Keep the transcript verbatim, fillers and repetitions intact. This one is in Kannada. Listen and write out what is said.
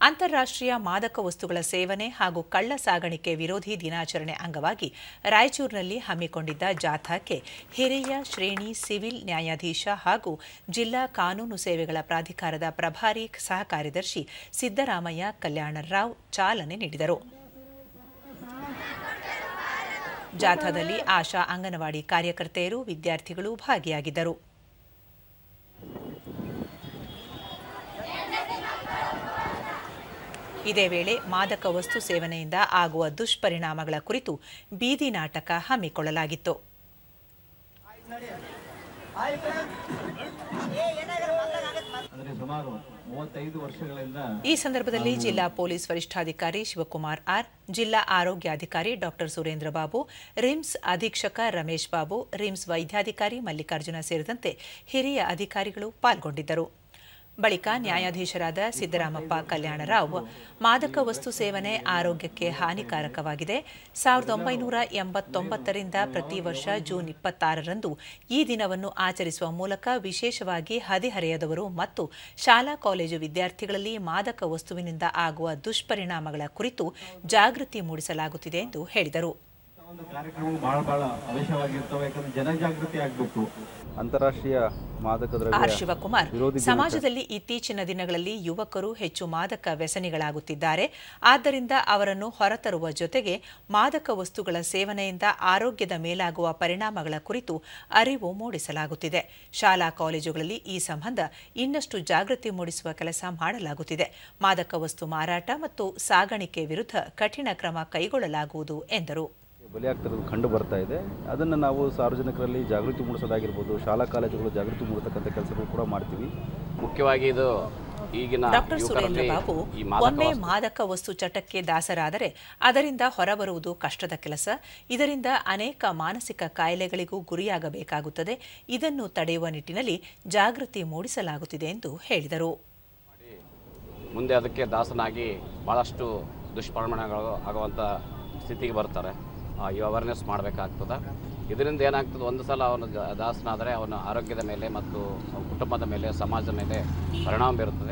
ಅಂತಾರಾಷ್ಟ್ರೀಯ ಮಾದಕ ವಸ್ತುಗಳ ಸೇವನೆ ಹಾಗೂ ಕಳ್ಳ ಸಾಗಾಣಿಕೆ ವಿರೋಧಿ ದಿನಾಚರಣೆ ಅಂಗವಾಗಿ ರಾಯಚೂರಿನಲ್ಲಿ ಹಮ್ಮಿಕೊಂಡಿದ್ದ ಜಾಥಾಕ್ಕೆ ಹಿರಿಯ ಶ್ರೇಣಿ ಸಿವಿಲ್ ನ್ಯಾಯಾಧೀಶ ಹಾಗೂ ಜಿಲ್ಲಾ ಕಾನೂನು ಸೇವೆಗಳ ಪ್ರಾಧಿಕಾರದ ಪ್ರಭಾರಿ ಸಹ ಕಾರ್ಯದರ್ಶಿ ಸಿದ್ದರಾಮಯ್ಯ ಕಲ್ಯಾಣರಾವ್ ಚಾಲನೆ ನೀಡಿದರು. ಜಾಥಾದಲ್ಲಿ ಆಶಾ ಅಂಗನವಾಡಿ ಕಾರ್ಯಕರ್ತೆಯರು, ವಿದ್ಯಾರ್ಥಿಗಳು ಭಾಗಿಯಾಗಿದ್ದರು. ಇದೇ ವೇಳೆ ಮಾದಕ ವಸ್ತು ಸೇವನೆಯಿಂದ ಆಗುವ ದುಷ್ಪರಿಣಾಮಗಳ ಕುರಿತು ಬೀದಿ ನಾಟಕ ಹಮ್ಮಿಕೊಳ್ಳಲಾಗಿತ್ತು. ಈ ಸಂದರ್ಭದಲ್ಲಿ ಜಿಲ್ಲಾ ಪೊಲೀಸ್ ವರಿಷ್ಠಾಧಿಕಾರಿ ಶಿವಕುಮಾರ್ ಆರ್, ಜಿಲ್ಲಾ ಆರೋಗ್ಯಾಧಿಕಾರಿ ಡಾಕ್ಟರ್ ಸುರೇಂದ್ರ ಬಾಬು, ರಿಮ್ಸ್ ಅಧೀಕ್ಷಕ ರಮೇಶ್ ಬಾಬು, ರಿಮ್ಸ್ ವೈದ್ಯಾಧಿಕಾರಿ ಮಲ್ಲಿಕಾರ್ಜುನ ಸೇರಿದಂತೆ ಹಿರಿಯ ಅಧಿಕಾರಿಗಳು ಪಾಲ್ಗೊಂಡಿದ್ದರು. ಬಳಿಕ ನ್ಯಾಯಾಧೀಶರಾದ ಸಿದ್ದರಾಮಪ್ಪ ಕಲ್ಯಾಣರಾವ್, ಮಾದಕ ವಸ್ತು ಸೇವನೆ ಆರೋಗ್ಯಕ್ಕೆ ಹಾನಿಕಾರಕವಾಗಿದೆ. ಸಾವಿರದ ಒಂಬೈನೂರ ಎಂಬತ್ತೊಂಬತ್ತರಿಂದ ಪ್ರತಿ ವರ್ಷ ಜೂನ್ ಇಪ್ಪತ್ತಾರರಂದು ಈ ದಿನವನ್ನು ಆಚರಿಸುವ ಮೂಲಕ ವಿಶೇಷವಾಗಿ ಹದಿಹರೆಯದವರು ಮತ್ತು ಶಾಲಾ ಕಾಲೇಜು ವಿದ್ಯಾರ್ಥಿಗಳಲ್ಲಿ ಮಾದಕ ವಸ್ತುವಿನಿಂದ ಆಗುವ ದುಷ್ಪರಿಣಾಮಗಳ ಕುರಿತು ಜಾಗೃತಿ ಮೂಡಿಸಲಾಗುತ್ತಿದೆ ಎಂದು ಹೇಳಿದರು. ಅಂತಾರಾಷ್ಟ್ರೀಯ ಮಾದಕ ದ್ರವ್ಯ ಶಿವಕುಮಾರ್, ಸಮಾಜದಲ್ಲಿ ಇತ್ತೀಚಿನ ದಿನಗಳಲ್ಲಿ ಯುವಕರು ಹೆಚ್ಚು ಮಾದಕ ವ್ಯಸನಿಗಳಾಗುತ್ತಿದ್ದಾರೆ. ಆದ್ದರಿಂದ ಅವರನ್ನು ಹೊರತರುವ ಜೊತೆಗೆ ಮಾದಕ ವಸ್ತುಗಳ ಸೇವನೆಯಿಂದ ಆರೋಗ್ಯದ ಮೇಲಾಗುವ ಪರಿಣಾಮಗಳ ಕುರಿತು ಅರಿವು ಮೂಡಿಸಲಾಗುತ್ತಿದೆ. ಶಾಲಾ ಕಾಲೇಜುಗಳಲ್ಲಿ ಈ ಸಂಬಂಧ ಇನ್ನಷ್ಟು ಜಾಗೃತಿ ಮೂಡಿಸುವ ಕೆಲಸ ಮಾಡಲಾಗುತ್ತಿದೆ. ಮಾದಕ ವಸ್ತು ಮಾರಾಟ ಮತ್ತು ಸಾಗಾಣಿಕೆ ವಿರುದ್ಧ ಕಠಿಣ ಕ್ರಮ ಕೈಗೊಳ್ಳಲಾಗುವುದು ಎಂದರು. ಬಲಿಯಾಗ್ತಿರೋದು ಕಂಡು ಬರ್ತಾ ಇದೆ. ಅದನ್ನು ನಾವು ಸಾರ್ವಜನಿಕರಲ್ಲಿ ಜಾಗೃತಿ ಮೂಡಿಸೋದಾಗಿರ್ಬೋದು, ಶಾಲಾ ಕಾಲೇಜುಗಳು ಜಾಗೃತಿ ಮೂಡಿಸತಕ್ಕಂಥ ಕೆಲಸಗಳು ಕೂಡ ಮಾಡ್ತೀವಿ. ಮುಖ್ಯವಾಗಿ ಇದು ಈಗಿನ ಡಾಕ್ಟರ್ ಸುರೇಂದ್ರ ಬಾಬು, ಒಮ್ಮೆ ಮಾದಕ ವಸ್ತು ಚಟಕ್ಕೆ ದಾಸರಾದರೆ ಅದರಿಂದ ಹೊರಬರುವುದು ಕಷ್ಟದ ಕೆಲಸ. ಇದರಿಂದ ಅನೇಕ ಮಾನಸಿಕ ಕಾಯಿಲೆಗಳಿಗೂ ಗುರಿಯಾಗಬೇಕಾಗುತ್ತದೆ. ಇದನ್ನು ತಡೆಯುವ ನಿಟ್ಟಿನಲ್ಲಿ ಜಾಗೃತಿ ಮೂಡಿಸಲಾಗುತ್ತಿದೆ ಎಂದು ಹೇಳಿದರು. ಮುಂದೆ ಅದಕ್ಕೆ ದಾಸನಾಗಿ ಬಹಳಷ್ಟು ದುಷ್ಪರಿಣಾಮಗಳು ಆಗುವಂಥ ಸ್ಥಿತಿಗೆ ಬರ್ತಾರೆ. ಈ ಅವೇರ್ನೆಸ್ ಮಾಡಬೇಕಾಗ್ತದೆ. ಇದರಿಂದ ಏನಾಗ್ತದೆ, ಒಂದು ಸಲ ಅವನು ದಾಸನಾದರೆ ಅವನ ಆರೋಗ್ಯದ ಮೇಲೆ ಮತ್ತು ಕುಟುಂಬದ ಮೇಲೆ, ಸಮಾಜದ ಮೇಲೆ ಪರಿಣಾಮ ಬೀರುತ್ತದೆ.